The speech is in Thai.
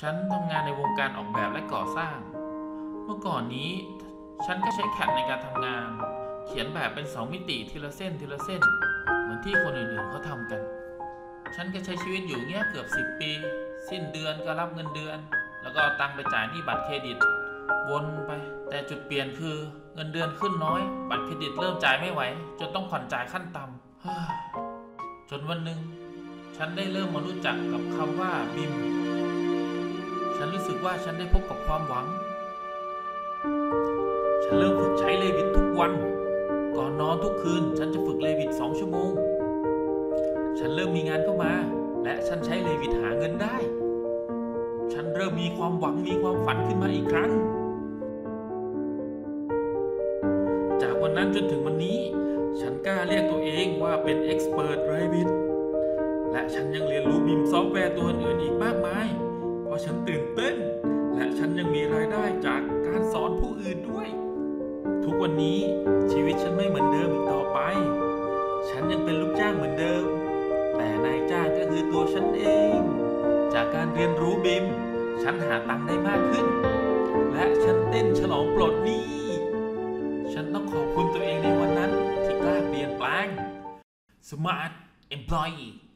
ฉันทำงานในวงการออกแบบและก่อสร้าง เมื่อก่อนนี้ฉันก็ใช้แคดในการทำงาน เขียนแบบเป็น2 มิติทีละเส้นทีละเส้นเหมือนที่คนอื่นๆเขาทำกัน ฉันก็ใช้ชีวิตอยู่เงี้ยเกือบ10 ปีสิ้นเดือนก็รับเงินเดือนแล้วก็เอาตังค์ไปจ่ายหนี้บัตรเครดิตวนไปแต่จุดเปลี่ยนคือเงินเดือนขึ้นน้อยบัตรเครดิตเริ่มจ่ายไม่ไหวจนต้องผ่อนจ่ายขั้นต่ำจนวันหนึ่งฉันได้เริ่มมารู้จักกับคำว่าบิมฉันรู้สึกว่าฉันได้พบกับความหวังฉันเริ่มฝึกใช้เลวิตทุกวันก่อนนอนทุกคืนฉันจะฝึกเลวิต2 ชั่วโมงฉันเริ่มมีงานเข้ามาและฉันใช้เลวิตหาเงินได้ฉันเริ่มมีความหวังมีความฝันขึ้นมาอีกครั้งจากวันนั้นจนถึงวันนี้ฉันกล้าเรียกตัวเองว่าเป็น Expert Revit และฉันยังเรียนรู้บิมซอฟต์แวร์ตัวอื่นอีกมากมายเพราะฉันตื่นเต้นและฉันยังมีรายได้จากการสอนผู้อื่นด้วยทุกวันนี้ชีวิตฉันไม่เหมือนเดิมอีกต่อไปฉันยังเป็นลูกจ้างเหมือนเดิมแต่นายจ้างก็คือตัวฉันเองจากการเรียนรู้บิมฉันหาตังค์ได้มากขึ้นและฉันเต้นฉลองปลดหนี้ฉันต้องขอบคุณตัวเองในวันนั้นที่กล้าเปลี่ยนแปลง Smart Employee